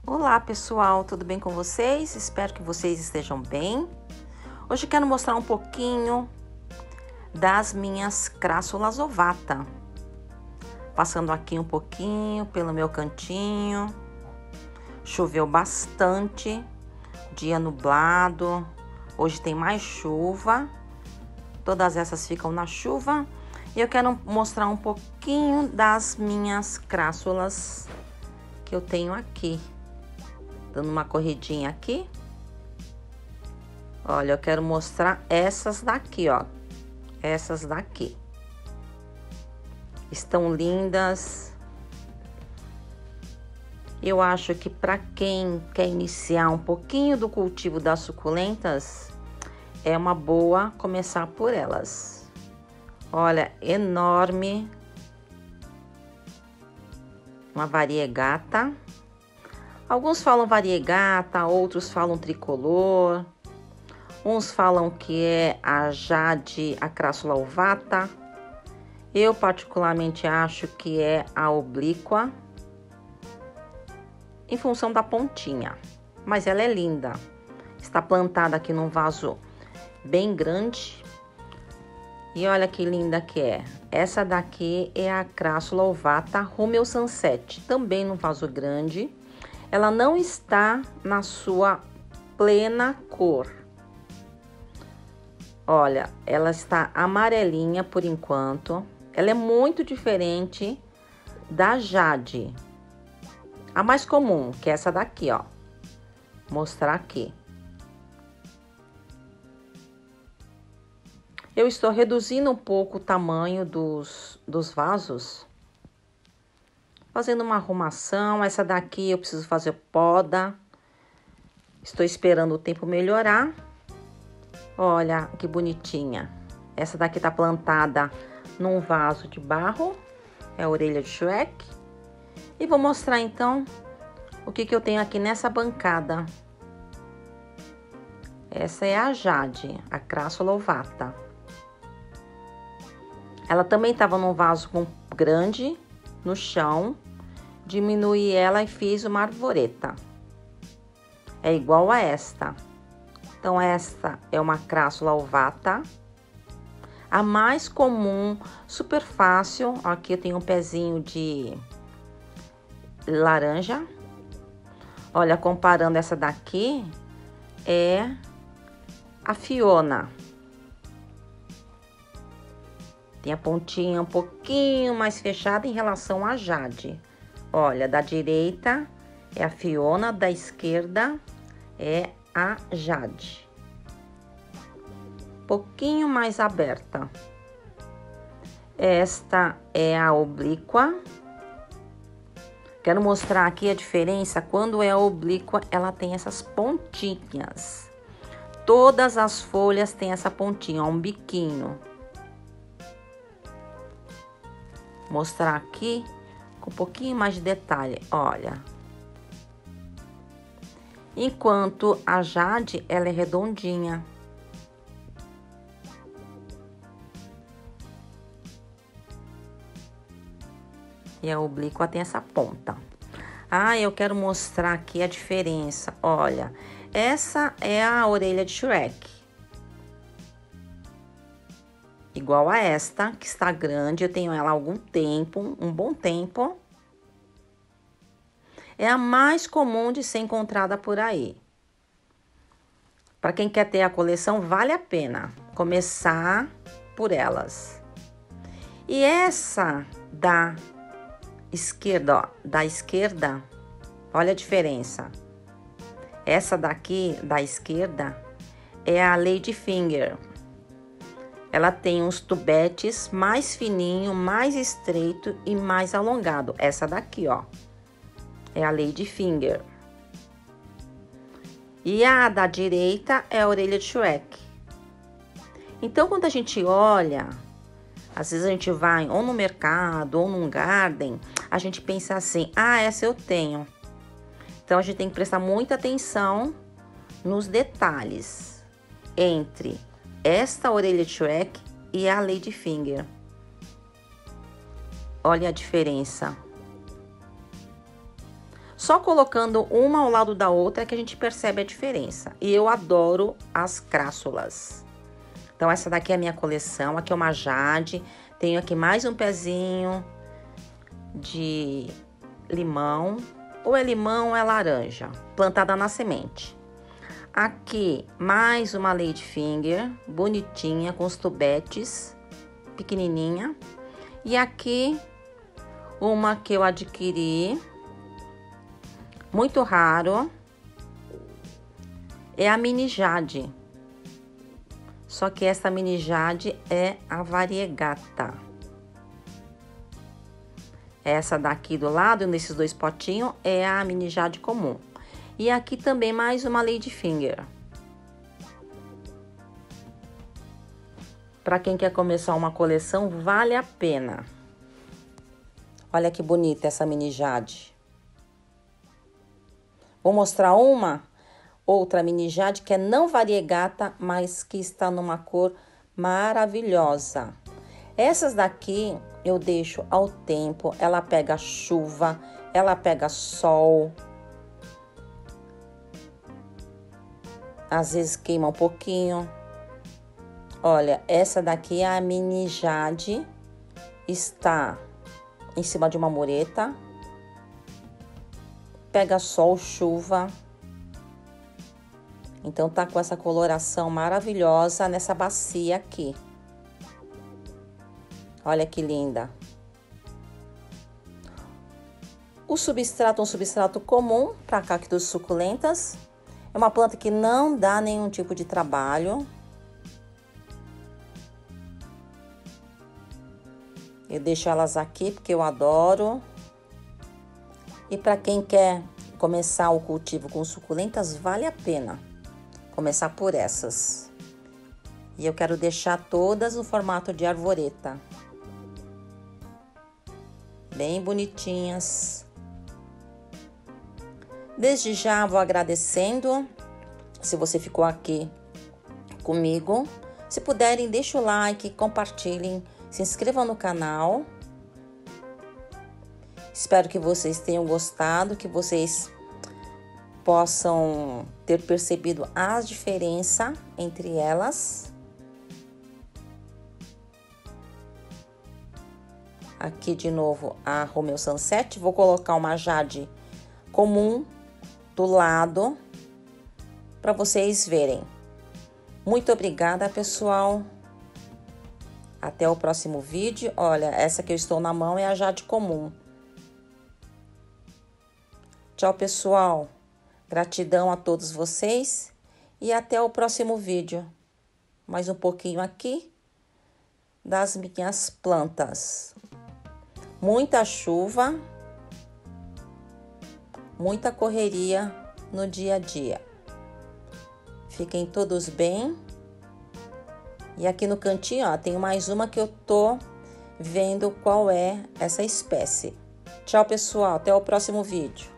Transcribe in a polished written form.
Olá pessoal, tudo bem com vocês? Espero que vocês estejam bem. Hoje quero mostrar um pouquinho das minhas crassulas ovata. Passando aqui um pouquinho pelo meu cantinho. Choveu bastante, dia nublado. Hoje tem mais chuva. Todas essas ficam na chuva. E eu quero mostrar um pouquinho das minhas crassulas que eu tenho aqui. Dando uma corridinha aqui. Olha, eu quero mostrar essas daqui, ó. Essas daqui. Estão lindas. Eu acho que para quem quer iniciar um pouquinho do cultivo das suculentas, é uma boa começar por elas. Olha, enorme. Uma variegata. Alguns falam variegata, outros falam tricolor. Uns falam que é a jade, a crassula ovata. Eu particularmente acho que é a oblíqua, em função da pontinha. Mas ela é linda. Está plantada aqui num vaso bem grande. E olha que linda que é. Essa daqui é a crassula ovata Romeo Sunset, também num vaso grande. Ela não está na sua plena cor. Olha, ela está amarelinha por enquanto. Ela é muito diferente da jade. A mais comum, que é essa daqui, ó. Vou mostrar aqui. Eu estou reduzindo um pouco o tamanho dos vasos. Fazendo uma arrumação. Essa daqui eu preciso fazer poda. Estou esperando o tempo melhorar. Olha que bonitinha. Essa daqui tá plantada num vaso de barro. É a orelha de Shrek. E vou mostrar então o que eu tenho aqui nessa bancada. Essa é a jade, a crassula ovata. Ela também estava num vaso grande no chão. Diminuí ela e fiz uma arvoreta. É igual a esta. Então, esta é uma crassula ovata. A mais comum, super fácil. Aqui eu tenho um pezinho de laranja. Olha, comparando essa daqui, é a Fiona. Tem a pontinha um pouquinho mais fechada em relação à jade. Olha, da direita é a Fiona, da esquerda é a jade. Pouquinho mais aberta. Esta é a oblíqua. Quero mostrar aqui a diferença. Quando é a oblíqua, ela tem essas pontinhas. Todas as folhas têm essa pontinha, ó, um biquinho. Vou mostrar aqui com um pouquinho mais de detalhe, olha. Enquanto a jade, ela é redondinha. E a oblíqua tem essa ponta. Ah, eu quero mostrar aqui a diferença. Olha, essa é a orelha de Shrek. Igual a esta, que está grande. Eu tenho ela há algum tempo, um bom tempo. É a mais comum de ser encontrada por aí. Para quem quer ter a coleção, vale a pena começar por elas. E essa da esquerda, ó, da esquerda, olha a diferença. Essa daqui, da esquerda, é a Ladyfinger. Ela tem uns tubetes mais fininho, mais estreito e mais alongado. Essa daqui, ó, é a Ladyfinger. E a da direita é a orelha de Shrek. Então, quando a gente olha, às vezes a gente vai ou no mercado ou num garden, a gente pensa assim, ah, essa eu tenho. Então, a gente tem que prestar muita atenção nos detalhes entre esta orelha de Shrek e a Ladyfinger. Olha a diferença. Só colocando uma ao lado da outra é que a gente percebe a diferença. E eu adoro as crássulas. Então, essa daqui é a minha coleção. Aqui é uma jade. Tenho aqui mais um pezinho de limão. Ou é limão ou é laranja, plantada na semente. Aqui, mais uma ladyfinger, bonitinha, com os tubetes, pequenininha. E aqui, uma que eu adquiri, muito raro, é a mini jade. Só que essa mini jade é a variegata. Essa daqui do lado, nesses dois potinhos, é a mini jade comum. E aqui também mais uma ladyfinger. Para quem quer começar uma coleção, vale a pena. Olha que bonita essa mini jade. Vou mostrar outra mini jade que é não variegata, mas que está numa cor maravilhosa. Essas daqui eu deixo ao tempo, ela pega chuva, ela pega sol. Às vezes queima um pouquinho. Olha, essa daqui é a mini jade, está em cima de uma mureta. Pega sol, chuva. Então tá com essa coloração maravilhosa nessa bacia aqui. Olha que linda. O substrato é um substrato comum para cactos suculentas. É uma planta que não dá nenhum tipo de trabalho. Eu deixo elas aqui porque eu adoro. E para quem quer começar o cultivo com suculentas, vale a pena começar por essas. E eu quero deixar todas no formato de arvoreta. Bem bonitinhas. Desde já vou agradecendo se você ficou aqui comigo. Se puderem, deixa o like, compartilhem, se inscrevam no canal. Espero que vocês tenham gostado, que vocês possam ter percebido a diferença entre elas. Aqui de novo a Romeu Sunset. Vou colocar uma jade comum do lado para vocês verem. Muito obrigada, pessoal. Até o próximo vídeo. Olha, essa que eu estou na mão é a jade comum. Tchau, pessoal. Gratidão a todos vocês e até o próximo vídeo. Mais um pouquinho aqui das minhas plantas. Muita chuva, muita correria no dia a dia. Fiquem todos bem. E aqui no cantinho, ó, tem mais uma que eu tô vendo qual é essa espécie. Tchau, pessoal. Até o próximo vídeo.